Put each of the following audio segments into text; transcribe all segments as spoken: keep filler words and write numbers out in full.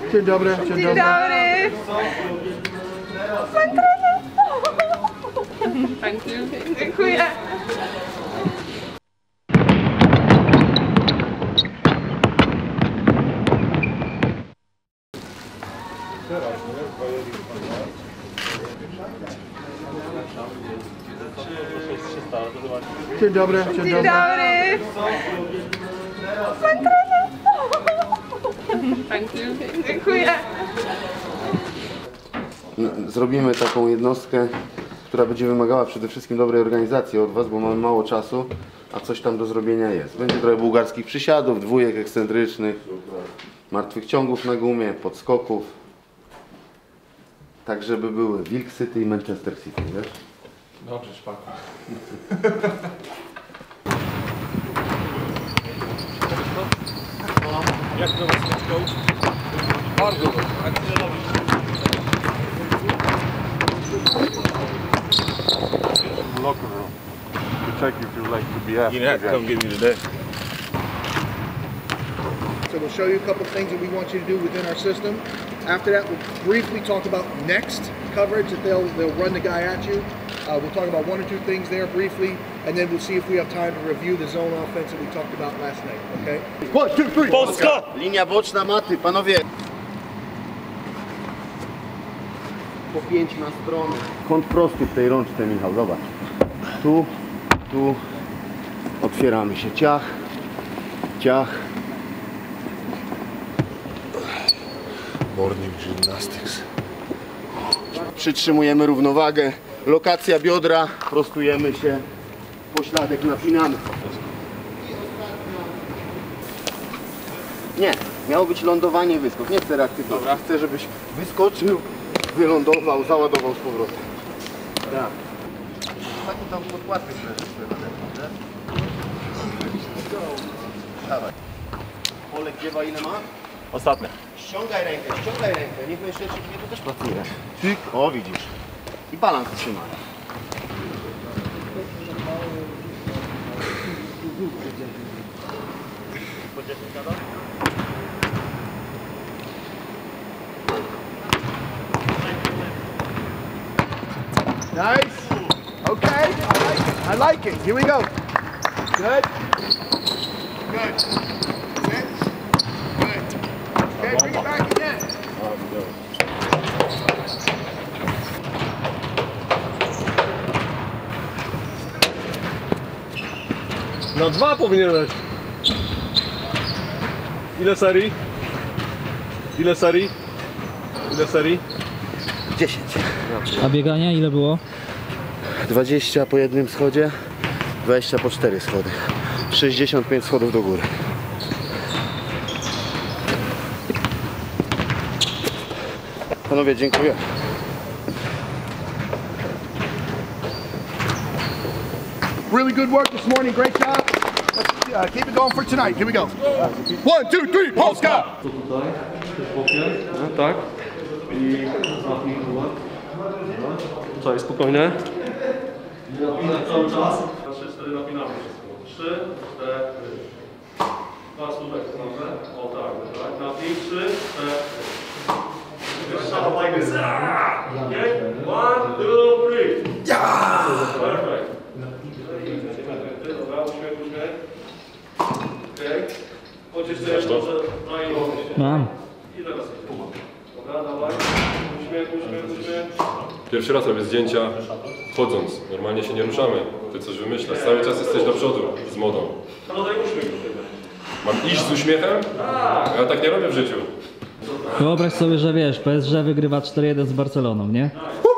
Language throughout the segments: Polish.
Dzień dobry, dzień, dzień dobry. dobry. Pan trener. Thank you. Dziękuję. Dzień dobry, dzień, dzień dobry. Pan trener. Thank you. Dziękuję. Zrobimy taką jednostkę, która będzie wymagała przede wszystkim dobrej organizacji od Was, bo mamy mało czasu, a coś tam do zrobienia jest. Będzie trochę bułgarskich przysiadów, dwójek ekscentrycznych, martwych ciągów na gumie, podskoków. Tak, żeby były Wilk City i Manchester City, wiesz? Dobrze, szpaku. Jak to was coach? Bardzo dobrze. Locker room to check if you like to be asked. You didn't have to come get me today. So we'll show you a couple of things that we want you to do within our system. After that, we'll briefly talk about next coverage that they'll they'll run the guy at you. Uh, we'll talk about one or two things there briefly, and then we'll see if we have time to review the zone offense that we talked about last night. Okay? One, two, three. Polska! Linia boczna maty, panowie. Po pięć na stronę. Kąt prosty w tej rączce, Michał, zobacz. Tu, tu. Otwieramy się. Ciach, ciach. Morning gymnastics. Przytrzymujemy równowagę. Lokacja biodra. Prostujemy się. Pośladek napinamy. Nie, miało być lądowanie, wyskok. Nie chcę reaktywy. Dobra. Chcę, żebyś wyskoczył, wylądował, załadował z powrotem. Tak. Taki tam podkładkę leży. Dawaj. Olek dziewa ile ma? Ostatnie. Ściągaj rękę, ściągaj rękę. Niech mężczyźni to też pracuje. Tyk. O, widzisz. I balans trzymaj. Nice. Okay. I like it. I like it. Here we go. Good. Good. Sit. Good. Okay, bring it back again. Na dwa powinieneś. Ile serii? Ile serii? Ile serii? dziesięć. A biegania ile było? dwadzieścia po jednym schodzie, dwadzieścia po cztery schody. sześćdziesiąt pięć schodów do góry. Panowie, dziękuję. Really good work this morning. Great job. Let's uh, keep it going for tonight. Here we go. One, two, three. Polska. To tutaj, też bokiem, no, tak. I zapnij głowę. Tutaj, spokojnie. Napinać cały czas. trzy, cztery napinamy wszystko. trzy, cztery. Dwa słówek, dobrze? O tak, tak. Napnij. trzy, cztery. Shut up like this. Okay? One, two, three. Yeah! Perfect. Dobra, uśmiech, uśmiech. Okej. Chodź jeszcze jeszcze na ile? Mam. Ile razy? Dobra, dawaj. Uśmiech, uśmiech, uśmiech. Pierwszy raz robię zdjęcia chodząc. Normalnie się nie ruszamy. Ty coś wymyślasz. Cały czas jesteś do przodu z modą. No daj uśmiech. Mam iść z uśmiechem? Tak. Ja tak nie robię w życiu. Wyobraź sobie, że wiesz, P S G wygrywa cztery jeden z Barceloną, nie?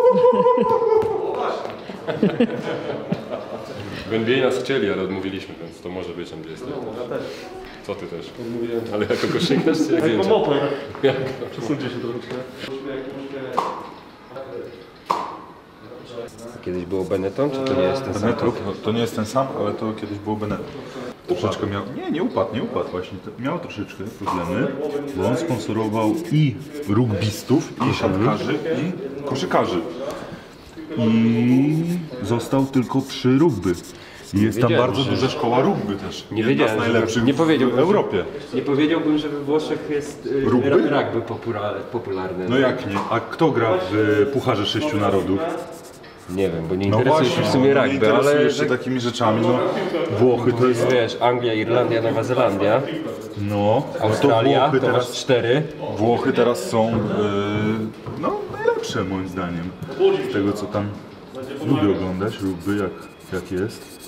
W N B A nas chcieli, ale odmówiliśmy, więc to może być N B A Street. Co ty też? Odmówiłem. Ale jako koszykarz czy jak zdjęcia? Pomopę. Przesuńcie się troszeczkę. Kiedyś było Benetton, czy to nie jest ten sam? Benetton, to nie jest ten sam, ale to kiedyś było Benetton. Troszeczkę miał, nie, nie upadł, nie upadł właśnie, miał troszeczkę problemy, bo on sponsorował i rugbystów, i siatkarzy, i koszykarzy. I został tylko przy rugby. I jest tam wiedziałem, bardzo że- duża szkoła rugby też. Nie Jedna wiedziałem, z że- najlepszych nie powiedziałbym, w że- Europie. Nie powiedziałbym, że we Włoszech jest y, Rugby? ra- rugby popula- popularny. No jak nie? A kto gra w y, Pucharze Sześciu Narodów? Nie wiem, bo nie No interesuje właśnie, się w sumie no, nie rugby, interesujesz ale się tak, takimi rzeczami. No, Włochy to jest... wiesz, Anglia, Irlandia, Nowa Zelandia, No, Australia, to Włochy to masz teraz, cztery. Włochy teraz są y, no, najlepsze moim zdaniem. Z tego co tam lubię oglądać, rugby jak, jak jest.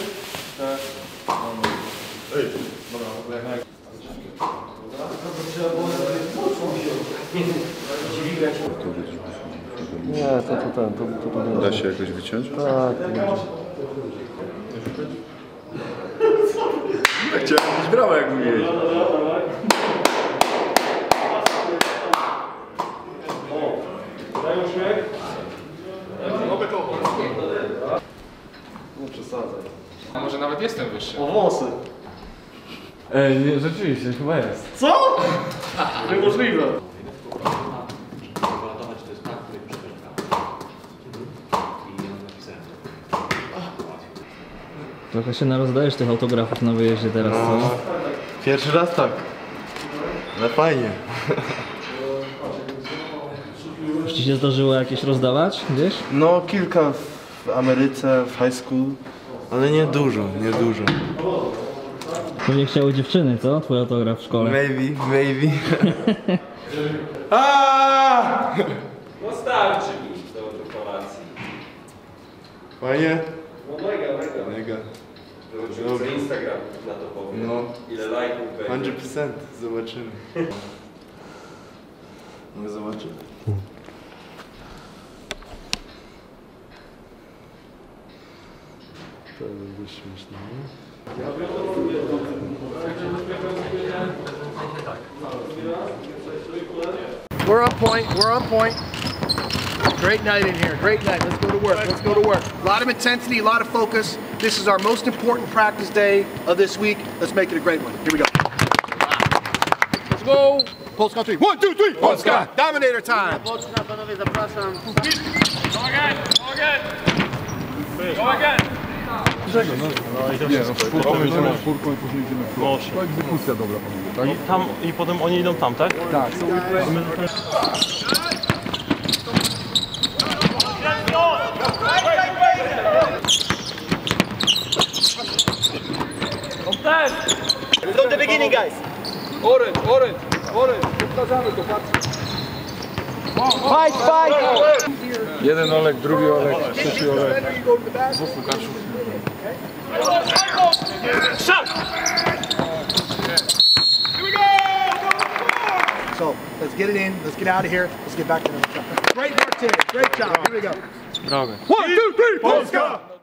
Nie, to to ten, to, to, to Da się jakoś wyciąć? Chciałem być brawa, jak mówiłeś. A może nawet jestem wyższy. O włosy. Ej, nie, rzeczywiście, chyba jest. Co? Niemożliwe. Trochę się narozdajesz tych autografów na wyjeździe teraz, co? Pierwszy raz tak. Ale fajnie. Już ci się zdarzyło jakieś rozdawać gdzieś? No kilka w Ameryce, w high school, ale nie dużo, nie dużo. Pewnie chciały dziewczyny, co? Twój autograf w szkole. Maybe, maybe. No starczy mi do kolacji. Fajnie? No mega, mega. Mega. Zobaczymy, co Instagram na to powie. No. Ile lajków będzie. sto procent. Zobaczymy. No zobaczymy. To by było śmieszne, nie? We're on point, we're on point. Great night in here, great night. Let's go to work, let's go to work. A lot of intensity, a lot of focus. This is our most important practice day of this week. Let's make it a great one. Here we go. Let's go. Polska on three. One, two, three. Polska. Dominator time. Polska, panowie, zapraszam. I tam, i potem oni idą tam, tak? Tak. From the beginning, guys. Orange, orange, orange. Powtarzamy to, patrzcie. Fight, fight! Jeden Olek, drugi Olek, trzeci Olek. Dwóch Łukaszów. So, let's get it in, let's get out of here, let's get back to the Great work today, great job, here we go. Brawo. One, two, three, Polska!